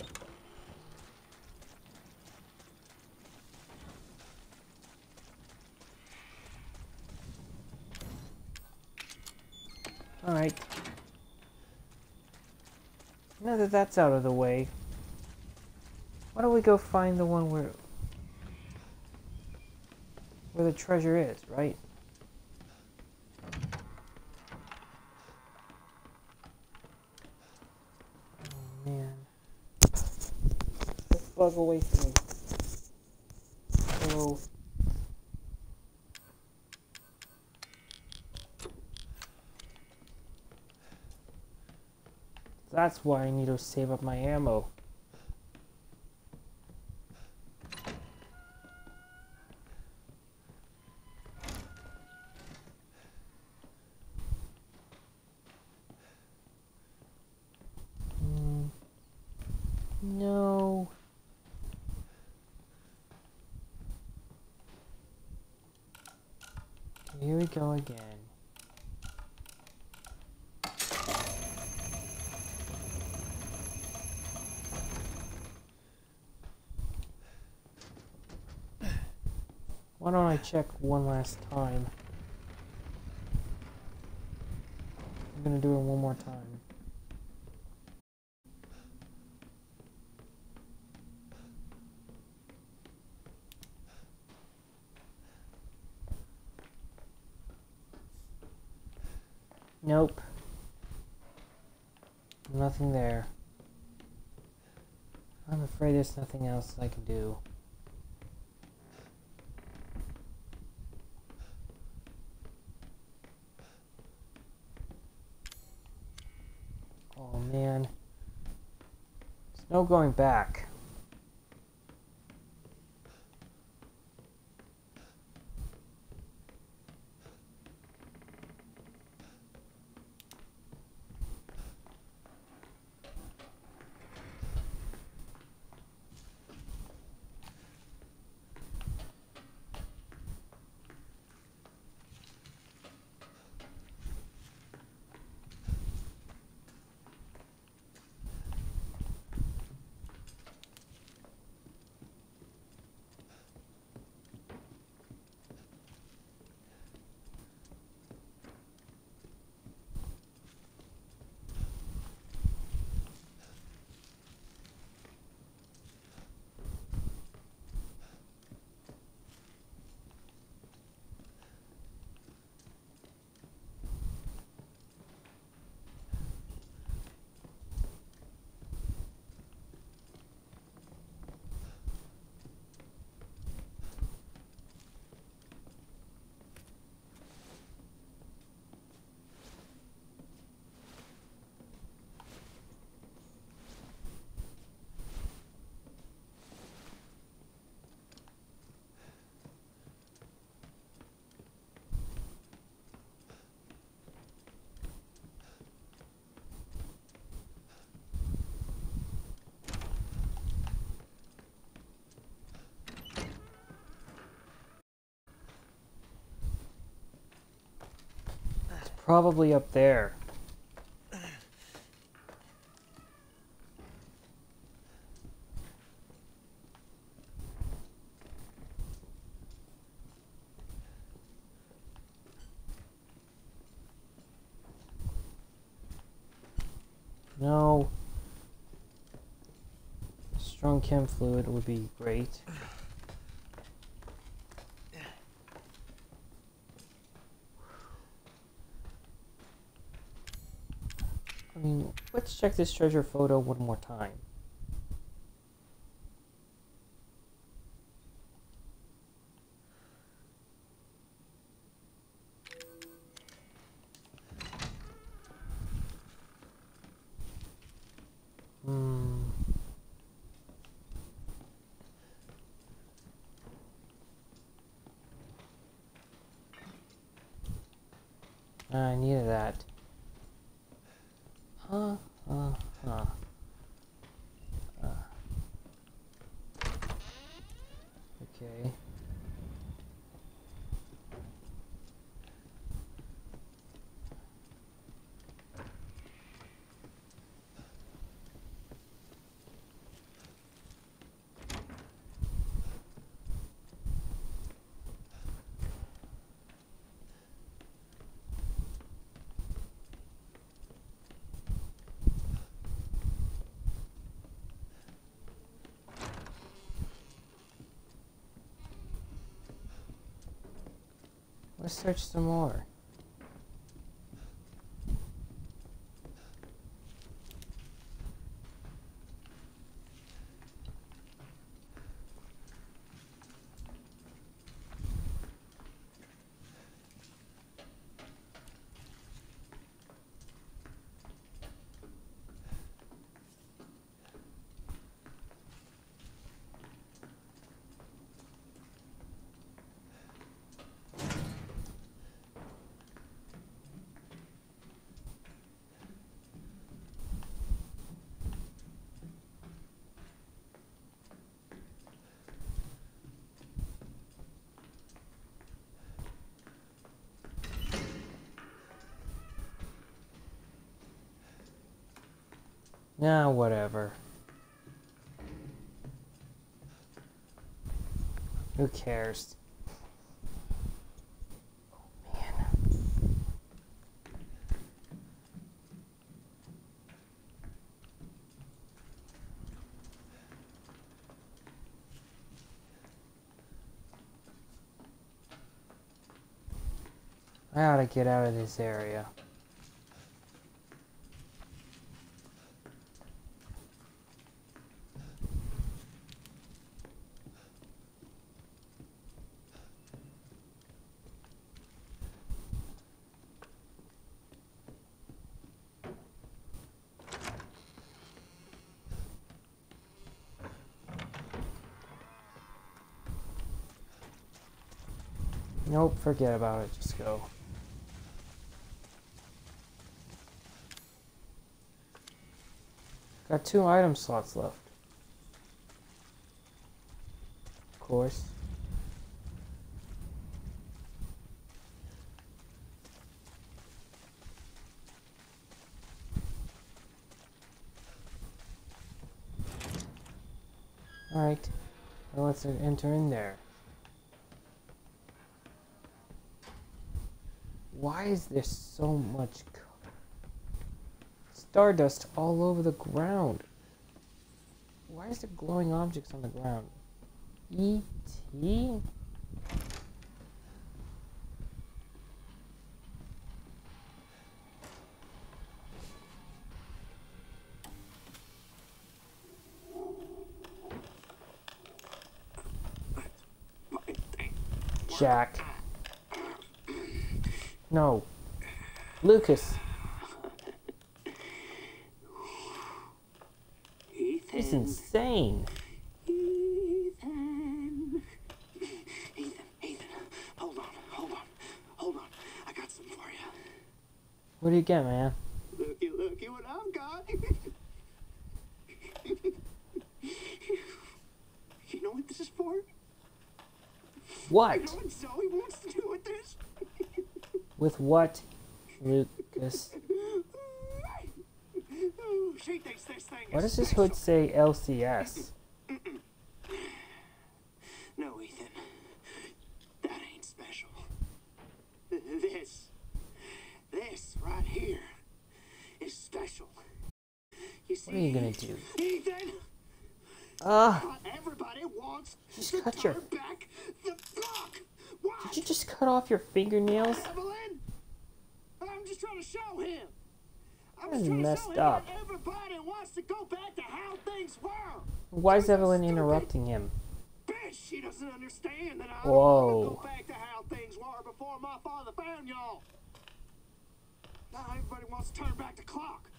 Alright. Now that that's out of the way, why don't we go find the one where where the treasure is, right? Oh man. Let's bug away from me. So that's why I need to save up my ammo. Mm. No. Here we go again. Why don't I check one last time? I'm gonna do it one more time. Nope. Nothing there. I'm afraid there's nothing else I can do. Oh man. There's no going back. Probably up there. No. Strong chem fluid would be great. I mean, let's check this treasure photo one more time. Hmm. I needed that. Huh, huh, huh. Uh. Okay. Let's search some more. Nah, whatever. Who cares? Oh, man. I ought to get out of this area. Nope, forget about it, just go. Got two item slots left. Of course. Alright, well, let's enter in there. Why is there so much stardust all over the ground? Why is there glowing objects on the ground? E T? Jack. No. Lucas. Ethan. He's insane. Ethan. Ethan, Ethan. Hold on, hold on, hold on. I got something for you. What do you get, man? Looky, looky what I've got. You know what this is for? What? You know what Zoe wants to do with this? With what? Lucas. She thinks this thing Why is does this special. hood say L C S? No, Ethan. That ain't special. This. This right here is special. You see, What are you gonna do? Ethan? Ah! Not everybody wants Just to cut your- turn back the clock. What? Did you just cut off your fingernails? Evelyn? I'm just trying to show him. I'm That's just trying to messed show him up. that everybody wants to go back to how things were. Why is Just Evelyn stupid interrupting him? Bitch, she doesn't understand that I Whoa. don't want to go back to how things were before my father found y'all. Now everybody wants to turn back the clock.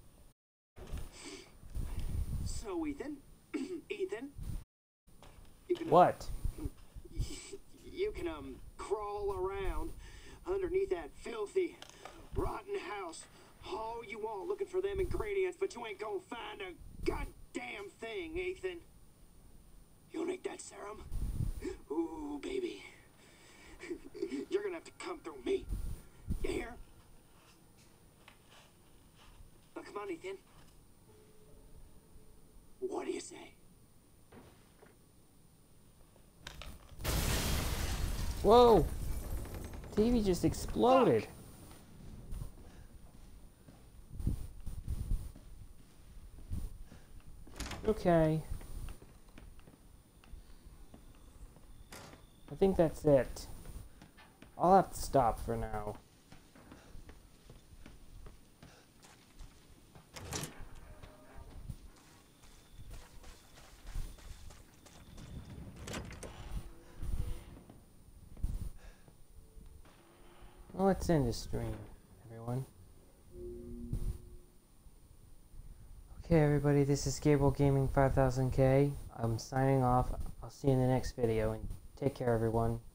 So, Ethan, Ethan, you can, uh, What? you can um crawl around underneath that filthy, rotten house all you want looking for them ingredients, but you ain't gonna find a goddamn thing, Ethan. You'll make that serum? Ooh, baby. You're gonna have to come through me. You hear? Now, come on, Ethan. What do you say? Whoa! T V just exploded. Okay. I think that's it. I'll have to stop for now. Well, let's end the stream, everyone. Okay, everybody, this is Gabriel Gaming five thousand K. I'm signing off. I'll see you in the next video, and take care, everyone.